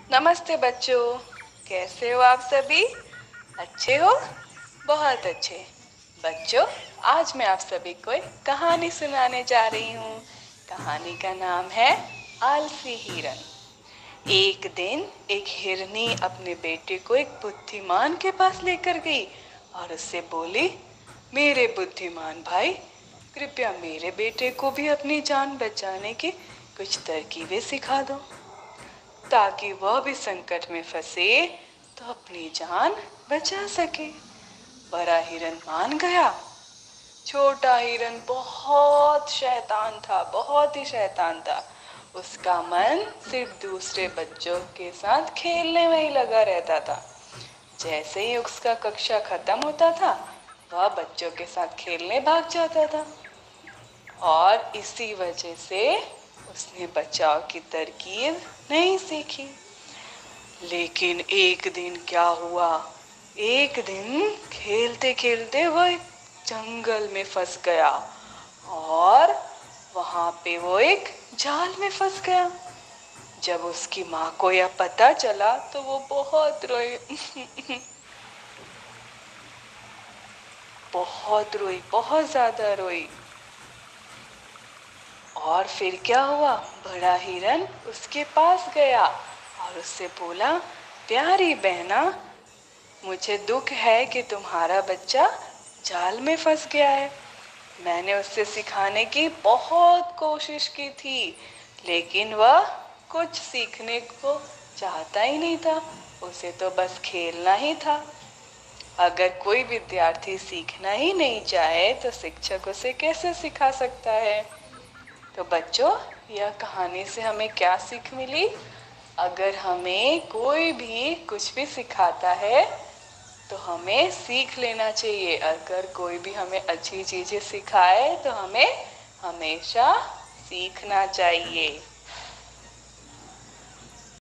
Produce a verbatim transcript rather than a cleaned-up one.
नमस्ते बच्चों, कैसे हो आप सभी? अच्छे हो? बहुत अच्छे। बच्चों, आज मैं आप सभी को एक कहानी सुनाने जा रही हूँ। कहानी का नाम है आलसी हिरन। एक दिन एक हिरनी अपने बेटे को एक बुद्धिमान के पास लेकर गई और उससे बोली, मेरे बुद्धिमान भाई, कृपया मेरे बेटे को भी अपनी जान बचाने की कुछ तरकीबें सिखा दो, ताकि वह भी संकट में फंसे तो अपनी जान बचा सके। बड़ा हिरन मान गया। छोटा हिरन बहुत शैतान था, बहुत ही शैतान था। उसका मन सिर्फ दूसरे बच्चों के साथ खेलने में ही लगा रहता था। जैसे ही उसका कक्षा खत्म होता था, वह बच्चों के साथ खेलने भाग जाता था और इसी वजह से उसने बचाव की तरकीब नहीं सीखी। लेकिन एक दिन क्या हुआ, एक दिन खेलते खेलते वह एक जंगल में फंस गया और वहां पे वो एक जाल में फंस गया। जब उसकी माँ को यह पता चला तो वो बहुत रोई बहुत रोई, बहुत ज्यादा रोई। और फिर क्या हुआ, बड़ा हिरन उसके पास गया और उससे बोला, प्यारी बहना, मुझे दुख है कि तुम्हारा बच्चा जाल में फंस गया है। मैंने उससे सिखाने की बहुत कोशिश की थी, लेकिन वह कुछ सीखने को चाहता ही नहीं था। उसे तो बस खेलना ही था। अगर कोई विद्यार्थी सीखना ही नहीं चाहे तो शिक्षक उसे कैसे सिखा सकता है? तो बच्चों, यह कहानी से हमें क्या सीख मिली? अगर हमें कोई भी कुछ भी सिखाता है तो हमें सीख लेना चाहिए। अगर कोई भी हमें अच्छी चीजें सिखाए तो हमें हमेशा सीखना चाहिए।